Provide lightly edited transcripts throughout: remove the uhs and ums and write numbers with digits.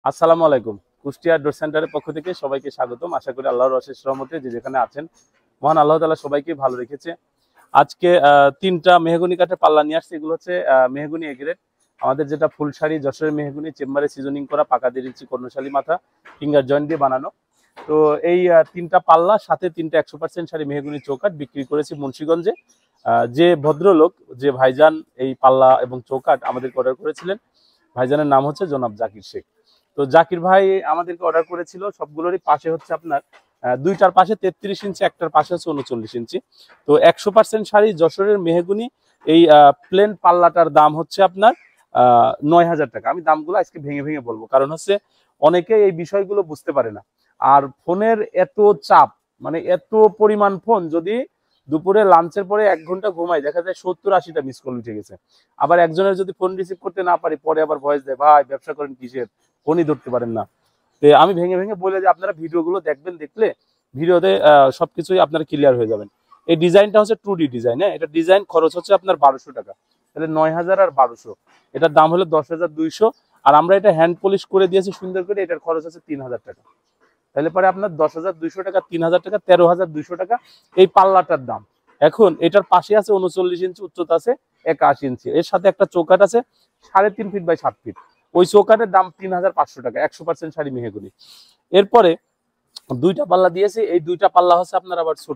আসসালামু আলাইকুম। কুষ্টিয়া ডোর সেন্টারের পক্ষ থেকে সবাইকে স্বাগতম। আশা করি আল্লাহর অশেষ রহমতে যে যেখানে আছেন মহান আল্লাহ তাআলা সবাইকে ভালো রেখেছে। আজকে তিনটা মেহগনি কাঠের পাল্লা নিয়ে আসছে। এগুলো হচ্ছে মেহগনি এ গ্রেড। আমাদের যেটা ফুলশাড়ি যশোরের মেহগনি চেম্বারে সিজনিং করা পাকা 1.5 ইঞ্চি কর্ণশালী মাথা ফিঙ্গার জয়েন্ট দিয়ে বানানো। তো এই তিনটা পাল্লা সাথে তিনটা 100% শাড়ি মেহগনি চৌকাঠ বিক্রি করেছি মুন্সিগঞ্জে। যে ভদ্রলোক যে ভাইজান এই পাল্লা এবং চৌকাঠ আমাদেরকে অর্ডার করেছিলেন, ভাইজানের নাম হচ্ছে জনাব জাকির শেখ। তো জাকির ভাই আমাদেরকে অর্ডার করেছিল সবগুলোরই পাশে হচ্ছে আপনার দুইটার পাশে 33 ইঞ্চি, একটার পাশে হচ্ছে 39 ইঞ্চি। তো 100% শাড়ি যশোরের মেহগুনি এই প্লেন পাল্লাটার দাম হচ্ছে আপনার 9,000 টাকা। আমি দামগুলো আজকে ভেঙে ভেঙে বলবো, কারণ হচ্ছে অনেকে এই বিষয়গুলো বুঝতে পারে না। আর ফোনের এত চাপ, মানে এত পরিমাণ ফোন, যদি দুপুরে লাঞ্চের পরে 1 ঘন্টা ঘুমাই দেখা যায় 70-80টা মিস কল উঠে গেছে। আবার একজনের যদি ফোন রিসিভ করতে না পারি পরে আবার ভয়েস দেয়, ভাই ব্যবসা করেন কিসের, ফোনই ধরতে পারেন না। তো আমি ভেঙে ভেঙে বলে যে আপনারা ভিডিওগুলো দেখবেন, দেখলে ভিডিওতে সবকিছুই আপনারা ক্লিয়ার হয়ে যাবেন। এই ডিজাইনটা হচ্ছে 2D ডিজাইন। হ্যাঁ, এটা ডিজাইন খরচ হচ্ছে আপনার 1200 টাকা। তাহলে 9,000 আর 1200, এটার দাম হলো 10,200। আর আমরা এটা হ্যান্ড পলিশ করে দিয়েছি সুন্দর করে, এটার খরচ হচ্ছে 3,000 টাকা। তাহলে পরে আপনার 10,200 টাকা, 3,000 টাকা, 13,200 টাকা এই পাল্লাটার দাম। এখন এটার পাশে আছে 39 ইঞ্চি উচ্চতা, আছে 81 ইঞ্চি, এর সাথে একটা চৌকাঠ আছে 3.5 ফিট বাই 7 ফিট। ওই চৌকাঠের দাম 3,500 টাকা, 100% শাড়ি মেহগনি। এরপরে দুইটা পাল্লা দিয়েছে, এই দুইটা পাল্লা হচ্ছে আপনার আবার ছোট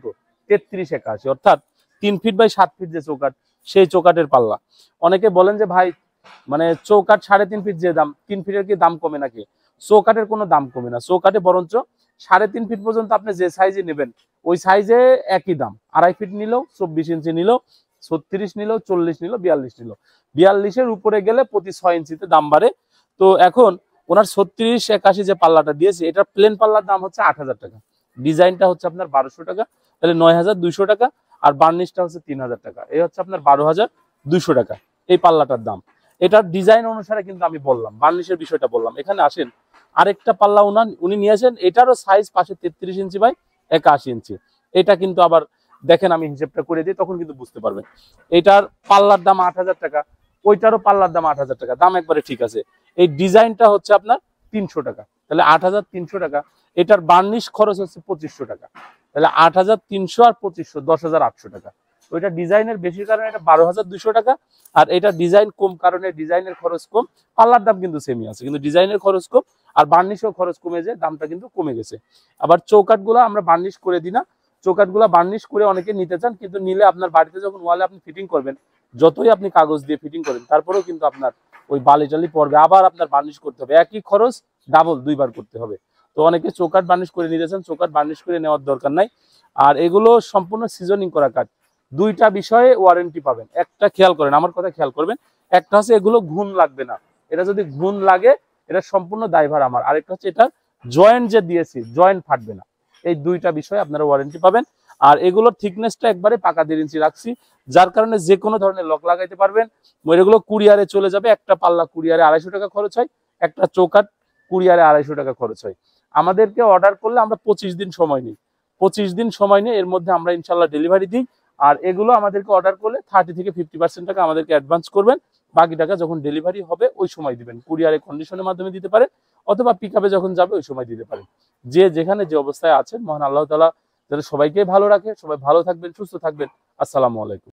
33-81, অর্থাৎ 3 ফিট বাই 7 ফিট যে চৌকাঠ, সেই চৌকাঠের পাল্লা। অনেকে বলেন যে ভাই মানে চৌকাঠ 3.5 ফিট যে দাম, 3 ফিটের কি দাম কমে নাকি? চৌকাঠের কোনো দাম কমে না, চৌকাঠে বরঞ্চ 3.5 ফিট পর্যন্ত আপনি যে সাইজে নেবেন ওই সাইজে একই দাম। 2.5 ফিট নিলেও, 24 ইঞ্চি নিলেও, 36 নিলেও, 40 নিলেও, 42 নিলেও, 42-এর উপরে গেলে প্রতি 6 ইঞ্চিতে দাম বাড়ে। তো এখন ওনার 36-81 যে পাল্লাটা দিয়েছে, এটা প্লেন পাল্লার দাম হচ্ছে 8,000 টাকা। ডিজাইনটা হচ্ছে আপনার 1200 টাকা, তাহলে 9,200 টাকা। আর বার্নিশটা হচ্ছে 3,000 টাকা, এই হচ্ছে আপনার 12,200 টাকা এই পাল্লাটার দাম। এটার ডিজাইন অনুসারে কিন্তু আমি বললাম, বার্নিশের বিষয়টা বললাম। এখানে আসেন, আরেকটা পাল্লা উনি নিয়েছেন, এটারও সাইজ পাশে 33 ইঞ্চি বাই 81 ইঞ্চি। এটা কিন্তু আবার দেখেন, আমি হিসেবটা করে দিই, তখন কিন্তু বুঝতে পারবেন। এটার পাল্লার দাম 8,000 টাকা, ওইটারও পাল্লার দাম 8,000 টাকা, দাম একবারে ঠিক আছে। এই ডিজাইনটা হচ্ছে আপনার 300 টাকা, তাহলে 8,300 টাকা। এটার বার্নিশ খরচ হচ্ছে 2,500 টাকা, তাহলে 8,300 আর 2,500, 10,800 টাকা। ওইটা ডিজাইনের বেশি কারণে এটা 12,200 টাকা। আর এটা ডিজাইন কম কারণে ডিজাইনের খরচ কম, পাল্লার দাম কিন্তু সেমই আছে, কিন্তু ডিজাইনের খরচ কম আর বার্নিশও খরচ কমে যায়, দামটা কিন্তু কমে গেছে। আবার চৌকাঠগুলো আমরা বার্নিশ করে দিই না, চৌকাঠগুলো বার্নিশ করে অনেকে নিতে চান, কিন্তু নিলে আপনার বাড়িতে যখন ওয়ালে আপনি ফিটিং করবেন, যতই আপনি কাগজ দিয়ে ফিটিং করেন তারপরেও কিন্তু আপনার ওই বালি টালি পড়বে, আবার আপনার বার্নিশ করতে হবে, একই খরচ ডাবল 2বার করতে হবে। তো অনেকে চৌকাঠ বার্নিশ করে নিতে চান, চৌকাঠ বার্নিশ করে নেওয়ার দরকার নাই। আর এগুলো সম্পূর্ণ সিজনিং করা কাঠ। দুইটা বিষয়ে ওয়ারেন্টি পাবেন, একটা খেয়াল করেন, আমার কথা খেয়াল করবেন। একটা হচ্ছে এগুলো ঘুণ লাগবে না, এটা যদি ঘুণ লাগে এটা সম্পূর্ণ দায়ভার আমার। আরেকটা হচ্ছে এটা জয়েন্ট যে দিয়েছি, জয়েন্ট ফাটবে না। এই দুইটা বিষয়ে আপনারা ওয়ারেন্টি পাবেন। আর এগুলোর থিকনেসটা একবারে পাকা 1.5 ইঞ্চি রাখছি, যার কারণে যে কোনো ধরনের লক লাগাইতে পারবেন। এগুলো কুরিয়ারে চলে যাবে, একটা পাল্লা কুরিয়ারে 250 টাকা খরচ হয়, একটা চৌকাঠ কুরিয়ারে 250 টাকা খরচ হয়। আমাদেরকে অর্ডার করলে আমরা 25 দিন সময় নিই, 25 দিন সময় নিয়ে এর মধ্যে আমরা ইনশাল্লাহ ডেলিভারি দিই। আর এগুলো আমাদেরকে অর্ডার করলে 30 থেকে 50% টাকা আমাদেরকে অ্যাডভান্স করবেন, বাকি টাকা যখন ডেলিভারি হবে ওই সময় দিবেন। কুরিয়ারে কন্ডিশনের মাধ্যমে দিতে পারেন, অথবা পিকআপে যখন যাবে ওই সময় দিতে পারেন। যে যেখানে যে অবস্থায় আছেন, মহান আল্লাহ তাআলা যাতে সবাইকে ভালো রাখে। সবাই ভালো থাকবেন, সুস্থ থাকবেন। আসসালামু আলাইকুম।